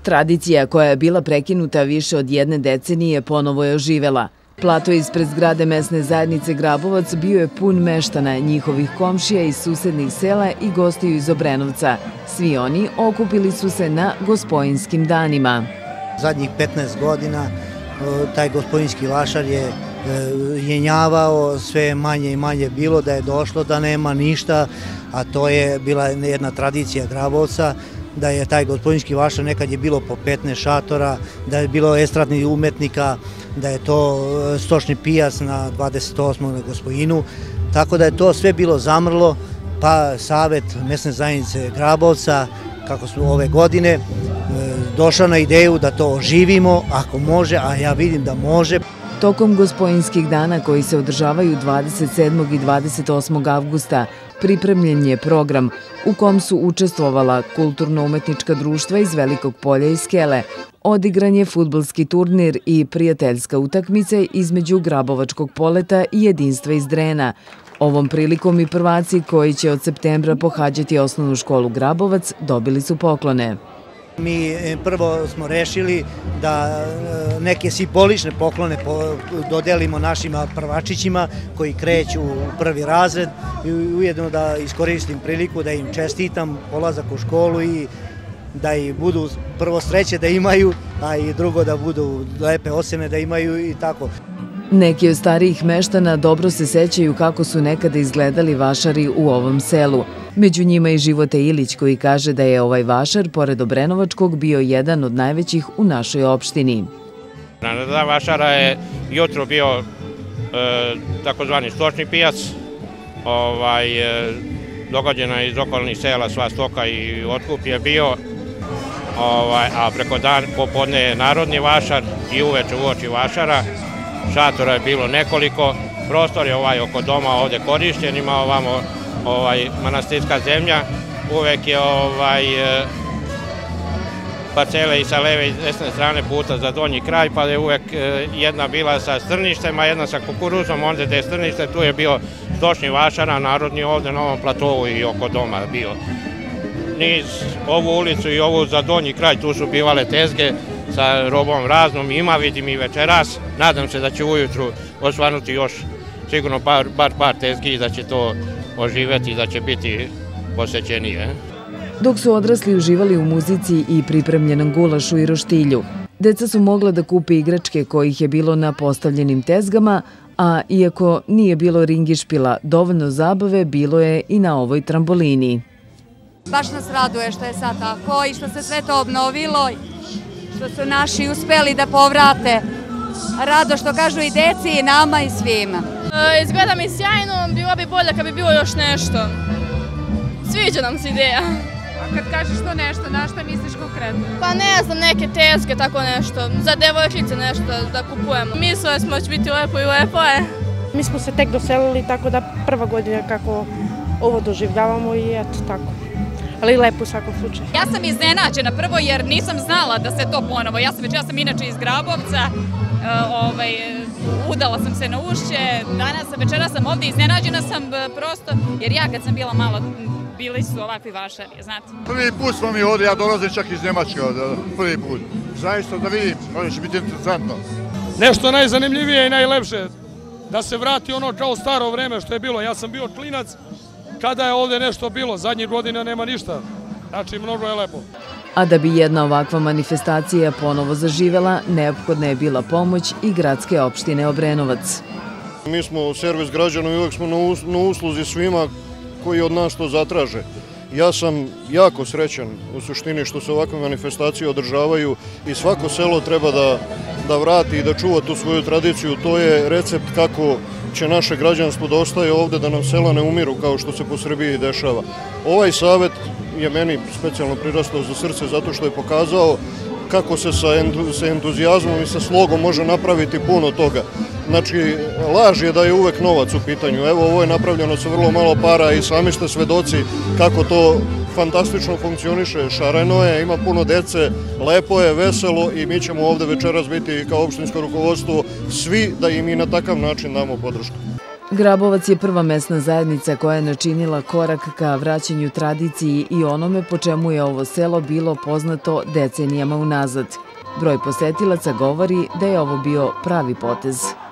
Tradicija koja je bila prekinuta više od jedne decenije ponovo je oživela. Plato ispred zgrade mesne zajednice Grabovac bio je pun meštana, njihovih komšija iz susednih sela i gostiju iz Obrenovca. Svi oni okupili su se na Gospojinskim danima. Zadnjih 15 godina taj Gospojinski vašar je jenjavao, sve manje i manje bilo, da je došlo da nema ništa, a to je bila jedna tradicija Grabovca, da je taj Gospojinski vašar, nekad je bilo po 15 šatora, da je bilo estradnih umetnika, da je to stočni pijac na 28. na Gospojinu, tako da je to sve bilo zamrlo, pa Savet mesne zajednice Grabovca, kako smo ove godine, došao na ideju da to oživimo, ako može, a ja vidim da može. Tokom Gospojinskih dana koji se održavaju 27. i 28. avgusta pripremljen je program u kom su učestvovala kulturno-umetnička društva iz Velikog Polja i Skele, odigran je fudbalski turnir i prijateljska utakmica između Grabovačkog Poleta i Jedinstva iz Drena. Ovom prilikom i prvaci koji će od septembra pohađati osnovnu školu Grabovac dobili su poklone. Mi prvo smo rešili da neke simbolične poklone dodelimo našim prvačićima koji kreću u prvi razred i ujedno da iskoristim priliku da im čestitam polazak u školu i da i budu prvo sreće da imaju, a i drugo da budu lepe ocene da imaju i tako. Neki od starijih meštana dobro se sećaju kako su nekada izgledali vašari u ovom selu. Među njima i Života Ilić koji kaže da je ovaj vašar, pored Obrenovačkog, bio jedan od najvećih u našoj opštini. Na vašara je jutro bio takozvani stočni pijac, događena iz okolnih sela sva stoka i otkup je bio, a preko dan popodne je narodni vašar i uveče uoči vašara. Šatora je bilo nekoliko, prostor je oko doma ovde korišćen, ima ovamo manastirska zemlja, uvek je parcele i sa leve i desne strane puta za donji kraj, pa je uvek jedna bila sa strništem, a jedna sa kukuruzom, onda gde je strnište, tu je bio stočni vašar, a narodni ovde na ovom platovu i oko doma bio. Niz ovu ulicu i ovu za donji kraj, tu su bivale tezge sa robom raznom, ima vidim i večeras, nadam se da će ujutru osvanuti još sigurno bar par tezgi i da će to oživeti i da će biti posećenije. Dok su odrasli uživali u muzici i pripremljenom gulašu i roštilju, deca su mogla da kupe igračke kojih je bilo na postavljenim tezgama, a iako nije bilo ringišpila, dovoljno zabave bilo je i na ovoj trambolini. Baš nas raduje što je sad tako i što se sve to obnovilo, što su naši uspeli da povrate rado, što kažu i deci, i nama i svima. Izgleda mi sjajno, bilo bi bolje kad bi bilo još nešto. Sviđa nam se ideja. A kad kažeš to nešto, na šta misliš konkretno? Pa ne znam, neke tezge, tako nešto, za devojčice nešto da kupujemo. Mislili smo da će biti lepo i lepo je. Mi smo se tek doselili, tako da prva godina kako ovo doživljavamo i eto tako. Ali lepo u svakom slučaju. Ja sam iznenađena prvo jer nisam znala da se to ponovo. Ja sam inače iz Grabovca, udala sam se na Ušće, večera sam ovde, iznenađena sam prosto jer ja kad sam bila mala bili su ovakvi vašari, znate. Prvi put smo mi ovde, ja dolazim čak iz Njemačke prvi put. Zaista da vidim, ovo će biti interesantno. Nešto najzanimljivije i najlepše, da se vrati ono kao staro vreme što je bilo. Ja sam bio klinac kada je ovde nešto bilo, zadnjih godina nema ništa, znači mnogo je lepo. A da bi jedna ovakva manifestacija ponovo zaživela, neophodna je bila pomoć i gradske opštine Obrenovac. Mi smo servis građana i uvek smo na usluzi svima koji od nas to zatraže. Ja sam jako srećan u suštini što se ovakve manifestacije održavaju i svako selo treba da vrati i da čuva tu svoju tradiciju. To je recept kako će naše građanstvo da ostaje ovde, da nam sela ne umiru kao što se po Srbiji dešava. Ovaj savet je meni specijalno prirastao za srce zato što je pokazao kako se sa entuzijazmom i sa slogom može napraviti puno toga. Znači, laž je da je uvek novac u pitanju. Evo, ovo je napravljeno sa vrlo malo para i sami ste svedoci kako to fantastično funkcioniše. Šareno je, ima puno dece, lepo je, veselo i mi ćemo ovde večeras biti kao opštinsko rukovodstvo svi da im i na takav način damo podršku. Grabovac je prva mesna zajednica koja je načinila korak ka vraćanju tradiciji i onome po čemu je ovo selo bilo poznato decenijama unazad. Broj posetilaca govori da je ovo bio pravi potez.